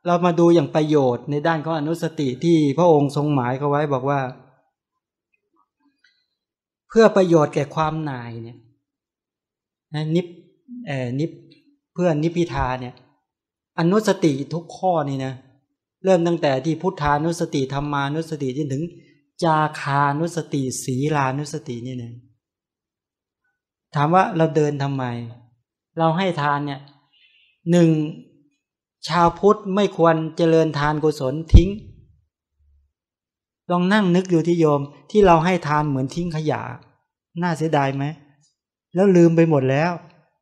เรามาดูอย่างประโยชน์ในด้านของอนุสติที่พระองค์ทรงหมายเขาไว้บอกว่าเพื่อประโยชน์แก่ความหน่ายเนี่ยนิพเพื่อนิพพิทาเนี่ยอนุสติทุกข้อนี่นะเริ่มตั้งแต่ที่พุทธานุสติธรรมานุสติจนถึงจาคานุสติศีลานุสตินี่นะถามว่าเราเดินทำไมเราให้ทานเนี่ยหนึ่งชาวพุทธไม่ควรเจริญทานกุศลทิ้งลองนั่งนึกอยู่ที่โยมที่เราให้ทานเหมือนทิ้งขยะน่าเสียดายไหมแล้วลืมไปหมดแล้ว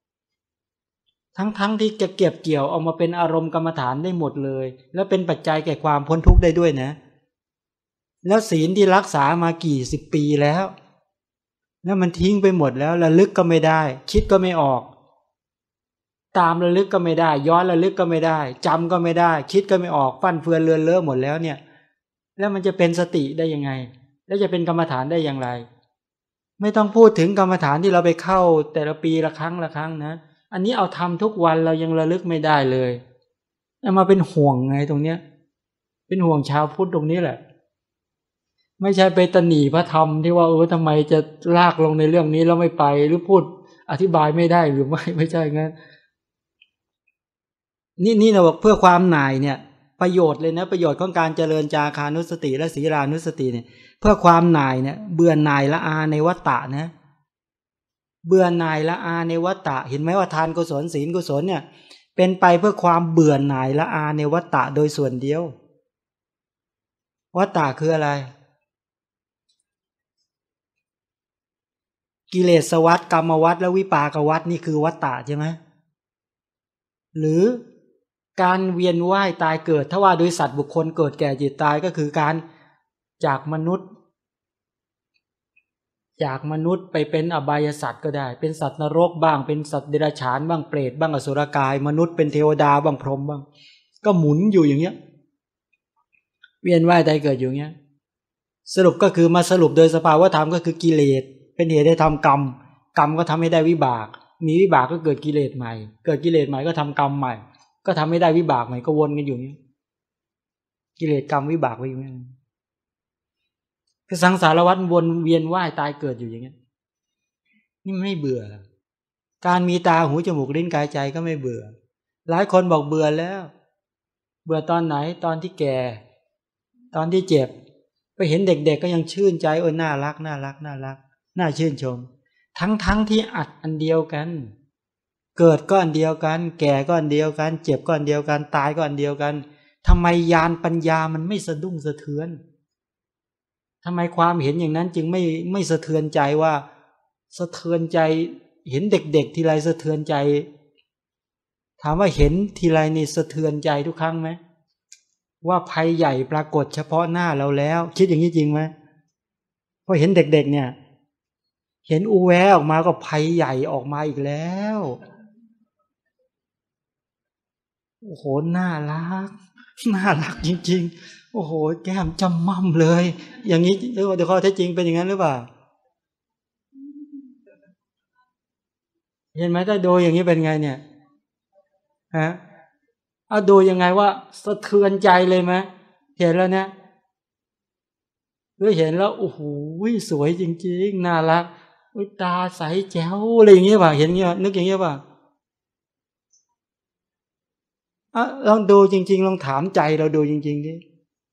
ทั้งที่จะเก็บเกี่ยวเอามาเป็นอารมณ์กรรมฐานได้หมดเลยแล้วเป็นปัจจัยแก่ความพ้นทุกข์ได้ด้วยนะแล้วศีลที่รักษามากี่สิบปีแล้วมันทิ้งไปหมดแล้วระลึกก็ไม่ได้คิดก็ไม่ออกตามระลึกก็ไม่ได้ย้อนระลึกก็ไม่ได้จำก็ไม่ได้คิดก็ไม่ออกฟั่นเฟือนเลือนเลอะหมดแล้วเนี่ยแล้วมันจะเป็นสติได้ยังไงแล้วจะเป็นกรรมฐานได้อย่างไรไม่ต้องพูดถึงกรรมฐานที่เราไปเข้าแต่ละปีละครั้งนะอันนี้เอาทำทุกวันเรายังระลึกไม่ได้เลยมาเป็นห่วงไงตรงเนี้ยเป็นห่วงชาวพุทธตรงนี้แหละไม่ใช่ไปตะหนีพระธรรมที่ว่าทำไมจะลากลงในเรื่องนี้แล้วไม่ไปหรือพูดอธิบายไม่ได้หรือไม่ใช่งั้นนี่เราบอกเพื่อความหน่ายเนี่ยประโยชน์เลยนะประโยชน์ของการเจริญจาคานุสติและศีลานุสติเนี่ยเพื่อความหน่ายเนี่ยเบื่อหน่ายละอาในวัฏฏะนะเบื่อหน่ายละอาในวัฏฏะเห็นไหมว่าทานกุศลศีลกุศลเนี่ยเป็นไปเพื่อความเบื่อหน่ายละอาในวัฏฏะโดยส่วนเดียววัฏฏะคืออะไรกิเลสวัฏกรรมวัฏและวิปากวัฏนี่คือวัฏฏะใช่ไหมหรือการเวียนว่ายตายเกิดถ้าว่าโดยสัตว์บุคคลเกิดแก่เจ็บตายก็คือการจากมนุษย์ไปเป็นอบายสัตว์ก็ได้เป็นสัตว์นรกบ้างเป็นสัตว์เดรัจฉานบ้างเปรตบ้างอสุรกายมนุษย์เป็นเทวดาบ้างพรหมบ้างก็หมุนอยู่อย่างเงี้ยเวียนว่ายตายเกิดอยู่อย่างเงี้ยสรุปก็คือมาสรุปโดยสภาวะธรรมก็คือกิเลสเป็นเหตุให้ทำกรรมก็ทำให้ได้วิบากมีวิบากก็เกิดกิเลสใหม่เกิดกิเลสใหม่ก็ทำกรรมใหม่ก็ทำให้ได้วิบากใหม่ก็วนกันอยู่อย่างเงี้ยกิเลสกรรมวิบากไปอยู่อย่างเงี้ยคือสังสารวัฏวนเวียนว่ายตายเกิดอยู่อย่างเงี้ยนี่ไม่เบื่อการมีตาหูจมูกลิ้นกายใจก็ไม่เบื่อหลายคนบอกเบื่อแล้วเบื่อตอนไหนตอนที่แก่ตอนที่เจ็บไปเห็นเด็กๆก็ยังชื่นใจน่ารักน่าชื่นชมทั้งที่อัดอันเดียวกันเกิดก็อันเดียวกันแก่ก็อันเดียวกันเจ็บก็อันเดียวกันตายก็อันเดียวกันทำไมญาณปัญญามันไม่สะดุ้งสะเทือนทำไมความเห็นอย่างนั้นจึงไม่สะเทือนใจว่าสะเทือนใจเห็นเด็กๆทีไรสะเทือนใจถามว่าเห็นทีไรนี่สะเทือนใจทุกครั้งไหมว่าภัยใหญ่ปรากฏเฉพาะหน้าเราแล้วคิดอย่างนี้จริงไหมพอเห็นเด็กๆเนี่ยเห็นอูแวออกมาก็ภัยใหญ่ออกมาอีกแล้วโอ้โหน่ารักจริงๆโอ้โหแก้มจำม่ำเลยอย่างนี้เดี๋ยวข้อเท็จจริงเป็นอย่างนั้นหรือเปล่าเห็นไหมถ้าดูอย่างนี้เป็นไงเนี่ยฮะเอาดูยังไงว่าสะเทือนใจเลยไหมเห็นแล้วเนี่ยเห็นแล้วโอ้โหสวยจริงๆน่ารักตาใสแจ๋วอะไรอย่างเงี้ยป่ะเห็นเงี้ยนึกอย่างเงี้ยป่ะลองดูจริงๆลองถามใจเราดูจริงๆดิ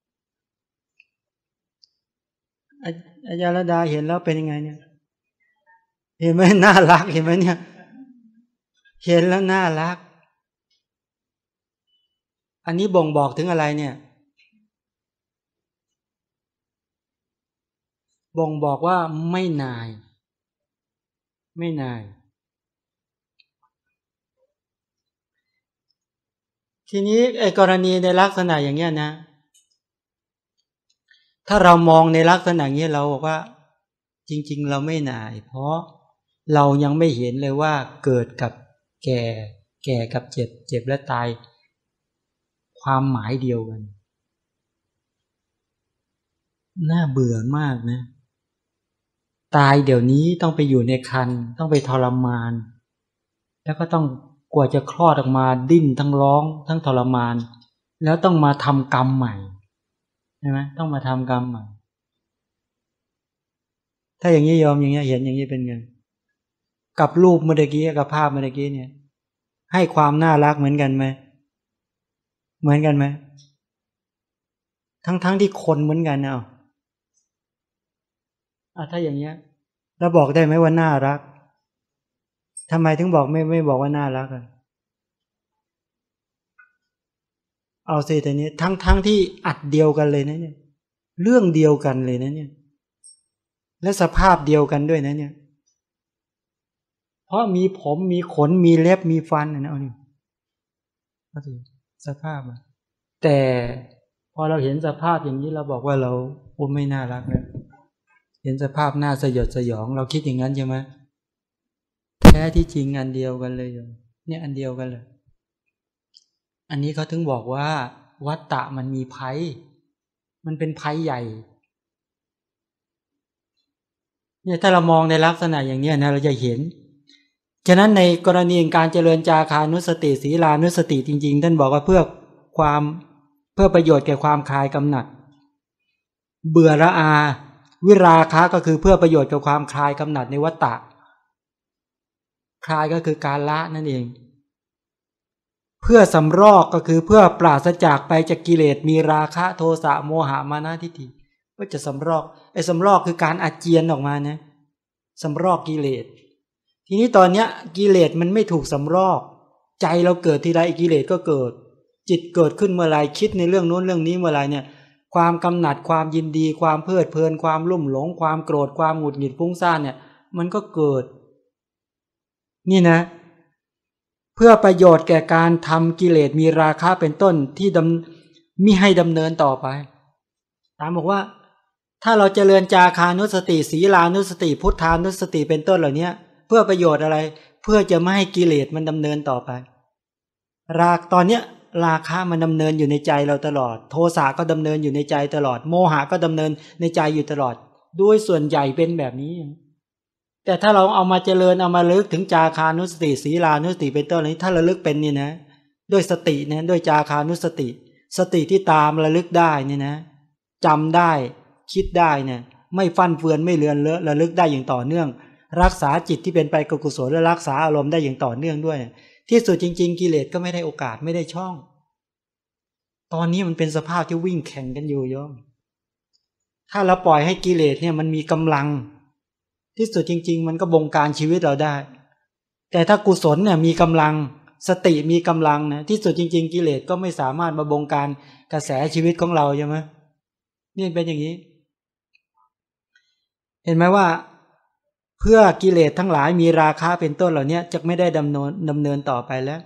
อาจารย์ระดาเห็นแล้วเป็นยังไงเนี่ยเห็นไหมน่ารักเห็นไหมเนี่ยเห็นแล้วน่ารักอันนี้บ่งบอกถึงอะไรเนี่ยบ่งบอกว่าไม่นายทีนี้ไอ้กรณีในลักษณะอย่างเงี้ยนะถ้าเรามองในลักษณะอย่างนี้เราบอกว่าจริงๆเราไม่นายเพราะเรายังไม่เห็นเลยว่าเกิดกับแก่กับเจ็บและตายความหมายเดียวกันน่าเบื่อมากนะตายเดี๋ยวนี้ต้องไปอยู่ในครรภ์ต้องไปทรมานแล้วก็ต้องกว่าจะคลอดออกมาดิ้นทั้งร้องทั้งทรมานแล้วต้องมาทำกรรมใหม่ใช่ไหมต้องมาทำกรรมใหม่ถ้าอย่างนี้ยอมอย่างเงี้ยเห็นอย่างนี้เป็นไงกับรูปเมื่อกี้กับภาพเมื่อกี้เนี่ยให้ความน่ารักเหมือนกันไหมเหมือนกันไหมทั้งที่คนเหมือนกันเอาถ้าอย่างเงี้ยเราบอกได้ไหมว่าน่ารักทำไมถึงบอกไม่บอกว่าน่ารักอ่ะเอาสิแต่นี้ทั้งที่อัดเดียวกันเลยนะเนี่ยเรื่องเดียวกันเลยนะเนี่ยและสภาพเดียวกันด้วยนะเนี่ยเพราะมีผมมีขนมีเล็บมีฟันนะเอานี่ก็สิสภาพอะแต่พอเราเห็นสภาพอย่างนี้เราบอกว่าเราไม่น่ารักนะเห็นสภาพหน้าสยดสยองเราคิดอย่างนั้นใช่ไหมแท้ที่จริงอันเดียวกันเลยเนี่ยอันเดียวกันเลยอันนี้เขาถึงบอกว่าวัฏฏะมันมีภัยมันเป็นภัยใหญ่เนี่ยถ้าเรามองในลักษณะอย่างนี้นะเราจะเห็นฉะนั้นในกรณีการเจริญจาคานุสติศีลานุสติจริงๆท่านบอกว่าเพื่อประโยชน์แก่ความคลายกำหนัดเบื่อละอาวิราคะก็คือเพื่อประโยชน์แก่ความคลายกำหนัดในวัฏฏะคลายก็คือการละนั่นเองเพื่อสำรอกก็คือเพื่อปราศจากไปจากกิเลสมีราคะโทสะโมหะมานะทิฏฐิก็จะสำรอกสำรอกคือการอาเจียนออกมานะสำรอกกิเลสทีนี้ตอนเนี้ยกิเลสมันไม่ถูกสำรอกใจเราเกิดทีไรกิเลสก็เกิดจิตเกิดขึ้นเมื่อไรคิดในเรื่องโน้นเรื่องนี้เมื่อไรเนี่ยความกำหนัดความยินดีความเพลิดเพลินความลุ่มหลงความโกรธความหงุดหงิดฟุ้งซ่านเนี่ยมันก็เกิดนี่นะเพื่อประโยชน์แก่การทำกิเลสมีราคะเป็นต้นที่มิให้ดำเนินต่อไปถามบอกว่าถ้าเราเจริญจาคานุสติศีลานุสติพุทธานุสติเป็นต้นเหล่านี้เพื่อประโยชน์อะไรเพื่อจะไม่ให้กิเลสมันดำเนินต่อไปตอนเนี้ยราคะมันดำเนินอยู่ในใจเราตลอดโทสะก็ดำเนินอยู่ในใจตลอดโมหะก็ดำเนินในใจอยู่ตลอดด้วยส่วนใหญ่เป็นแบบนี้แต่ถ้าเราเอามาเจริญเอามาลึกถึงจาคานุสติศีลานุสติเป็นต้นนี้ถ้าระลึกเป็นนี่นะด้วยสตินะด้วยจาคานุสติสติที่ตามระลึกได้นี่นะจำได้คิดได้เนี่ยไม่ฟั่นเฟือนไม่เลือนเลอะระลึกได้อย่างต่อเนื่องรักษาจิตที่เป็นไปกับกุศลและรักษาอารมณ์ได้อย่างต่อเนื่องด้วยที่สุดจริงๆกิเลสก็ไม่ได้โอกาสไม่ได้ช่องตอนนี้มันเป็นสภาพที่วิ่งแข่งกันอยู่โยมถ้าเราปล่อยให้กิเลสเนี่ยมันมีกำลังที่สุดจริงๆมันก็บงการชีวิตเราได้แต่ถ้ากุศลเนี่ยมีกำลังสติมีกำลังนะที่สุดจริงๆกิเลสก็ไม่สามารถมาบงการกระแสชีวิตของเราใช่ไหมนี่เป็นอย่างนี้เห็นไหมว่าเพื่อกิเลสทั้งหลายมีราคะเป็นต้นเหล่านี้จะไม่ได้ดำเนินต่อไปแล้ว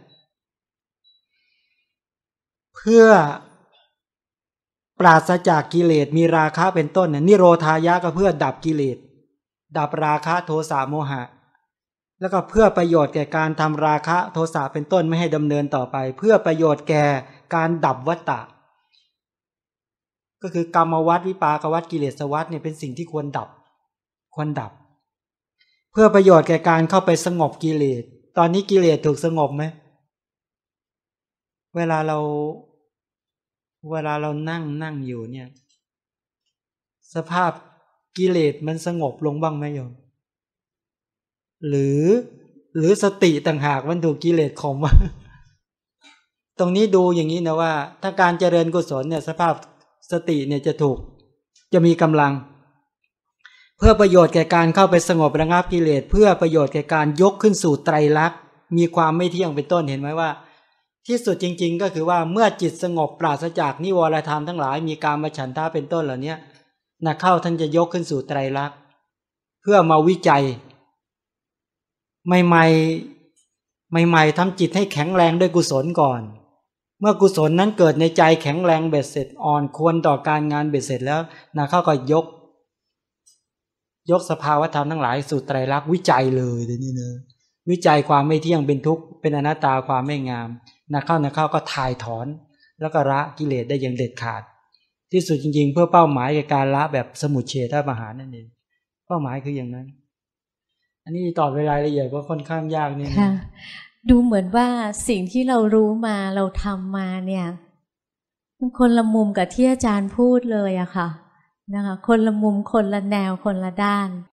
เพื่อปราศจากกิเลสมีราคะเป็นต้นเนี่ยนิโรธายะก็เพื่อดับกิเลสดับราคะโทสะโมหะแล้วก็เพื่อประโยชน์แก่การทำราคะโทสะเป็นต้นไม่ให้ดำเนินต่อไปเพื่อประโยชน์แก่การดับวัฏฏะก็คือกรรมวัฏวิปากวัฏกิเลสวัฏเนี่ยเป็นสิ่งที่ควรดับเพื่อประโยชน์แก่การเข้าไปสงบกิเลสตอนนี้กิเลสถูกสงบไหมเวลาเรานั่งอยู่เนี่ยสภาพกิเลสมันสงบลงบ้างไหมโยมหรือสติต่างหากมันถูกกิเลสข่มวะตรงนี้ดูอย่างนี้นะว่าถ้าการเจริญกุศลเนี่ยสภาพสติเนี่ยจะมีกำลังเพื่อประโยชน์แก่การเข้าไปสงบระงับกิเลสเพื่อประโยชน์แก่การยกขึ้นสู่ไตรลักษณ์มีความไม่เที่ยงเป็นต้นเห็นไหมว่าที่สุดจริงๆก็คือว่าเมื่อจิตสงบปราศจากนิวรธรรมทั้งหลายมีกามฉันทะเป็นต้นเหล่านี้นะเข้าท่านจะยกขึ้นสู่ไตรลักษณ์เพื่อมาวิจัยใหม่ทำจิตให้แข็งแรงด้วยกุศลก่อนเมื่อกุศลนั้นเกิดในใจแข็งแรงเบ็ดเสร็จอ่อนควรต่อการงานเบ็ดเสร็จแล้วนะเข้าก็ยกสภาวธรรมทั้งหลายสู่ไตรลักษณ์วิจัยเลยเดี๋ยวนี้เนอะวิจัยความไม่เที่ยงเป็นทุกข์เป็นอนัตตาความไม่งามนะเข้าก็ถ่ายถอนแล้วก็ละกิเลสได้อย่างเด็ดขาดที่สุดจริงๆเพื่อเป้าหมายในการละแบบสมุจเฉทประหารนั่นเองเป้าหมายคืออย่างนั้นอันนี้ตอบรายละเอียดว่าค่อนข้างยากนี่นะดูเหมือนว่าสิ่งที่เรารู้มาเราทำมาเนี่ยมันคนละมุมกับที่อาจารย์พูดเลยอะค่ะนะคะคนละมุมคนละแนวคนละด้าน